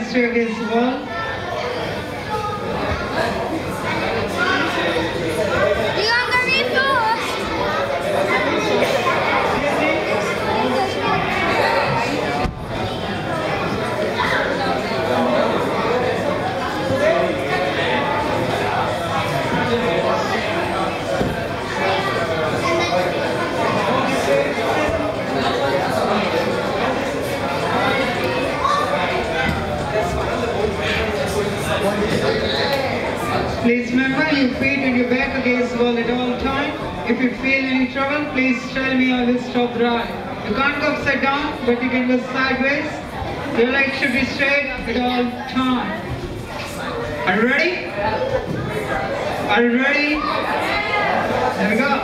stay against the wall. You are the resource. Please remember your feet and your back against the wall at all times. If you feel any trouble, please tell me. I will stop the ride. You can't go upside down, but you can go sideways. Your legs should be straight at all times. Are you ready? Are you ready? There we go.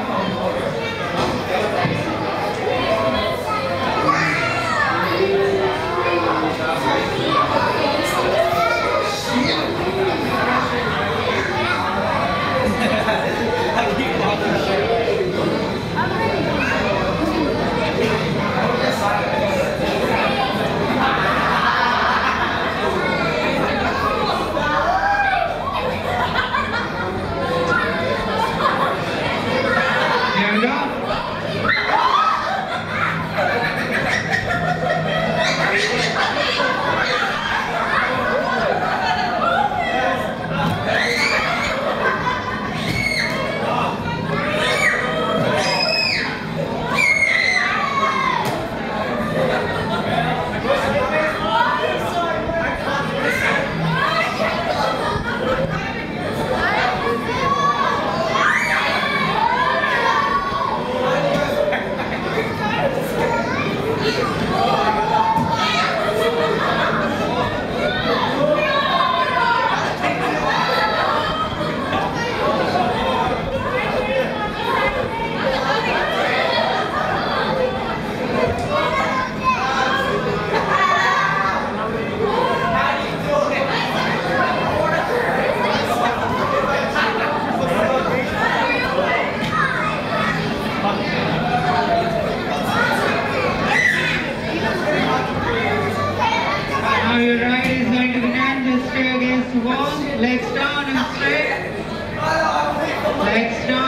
Now your right is going to begin. Just stay against the wall. Legs down and straight. Legs down.